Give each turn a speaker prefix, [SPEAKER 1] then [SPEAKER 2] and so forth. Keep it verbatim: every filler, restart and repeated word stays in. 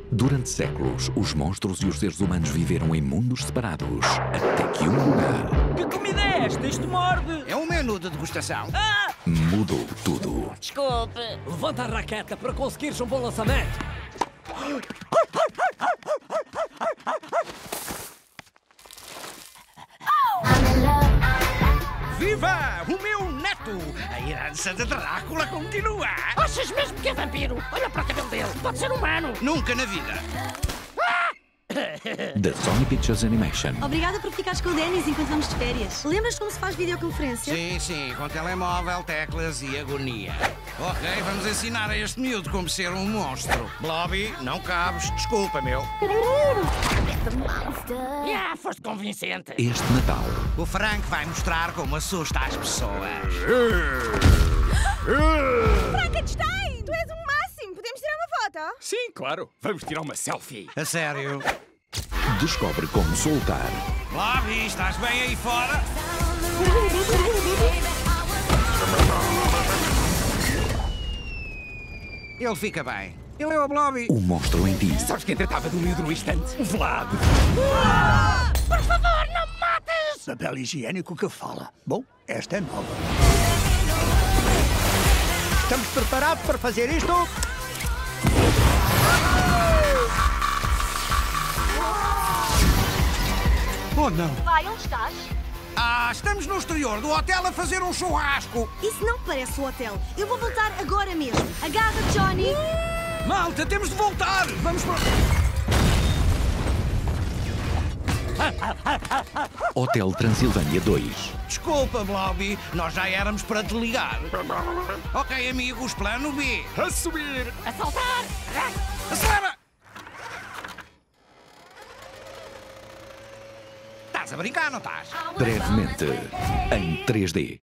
[SPEAKER 1] Durante séculos, os monstros e os seres humanos viveram em mundos separados, até que um lugar
[SPEAKER 2] Que comida é esta? Isto morde!
[SPEAKER 3] É um menu de degustação.
[SPEAKER 2] Ah!
[SPEAKER 1] mudou tudo.
[SPEAKER 4] Desculpe.
[SPEAKER 2] Levanta a raqueta para conseguires um bom lançamento.
[SPEAKER 3] Viva o meu neto! A herança de Drácula continua!
[SPEAKER 4] Achas mesmo que é vampiro? Olha para o cabelo dele. Pode ser humano.
[SPEAKER 3] Nunca na vida!
[SPEAKER 1] Da Sony Pictures Animation.
[SPEAKER 5] Obrigada por ficares com o Dennis enquanto vamos de férias. Lembras como se faz videoconferência?
[SPEAKER 3] Sim, sim, com telemóvel, teclas e agonia. Ok, vamos ensinar a este miúdo como ser um monstro. Blobby, não cabes, desculpa, meu.
[SPEAKER 4] Yeah, foste convincente.
[SPEAKER 1] Este Natal,
[SPEAKER 3] O Frank vai mostrar como assusta as pessoas.
[SPEAKER 6] Frankenstein! Tu és o máximo! Podemos tirar uma foto?
[SPEAKER 2] Sim, claro. Vamos tirar uma selfie.
[SPEAKER 3] A sério?
[SPEAKER 1] descobre como soltar
[SPEAKER 3] Blobby, estás bem aí fora? Ele fica bem. Ele é o Blobby.
[SPEAKER 1] o monstro em ti.
[SPEAKER 2] Sabes quem tratava do miúdo no instante? O Vlad.
[SPEAKER 4] Por favor, não me mates!
[SPEAKER 7] Papel higiênico que fala. Bom, esta é nova. Estamos preparados para fazer isto? Oh, não.
[SPEAKER 5] Vai, onde estás?
[SPEAKER 3] Ah, estamos no exterior do hotel a fazer um churrasco.
[SPEAKER 5] Isso não parece o hotel. Eu vou voltar agora mesmo. Agarra, Johnny.
[SPEAKER 3] Malta, temos de voltar. Vamos para...
[SPEAKER 1] Hotel Transilvânia dois.
[SPEAKER 3] Desculpa, Blobby, nós já éramos para te ligar. Ok, amigos, plano B.
[SPEAKER 2] A subir.
[SPEAKER 4] A saltar!
[SPEAKER 3] Acelera! Estás a brincar, não estás?
[SPEAKER 1] Brevemente em três D.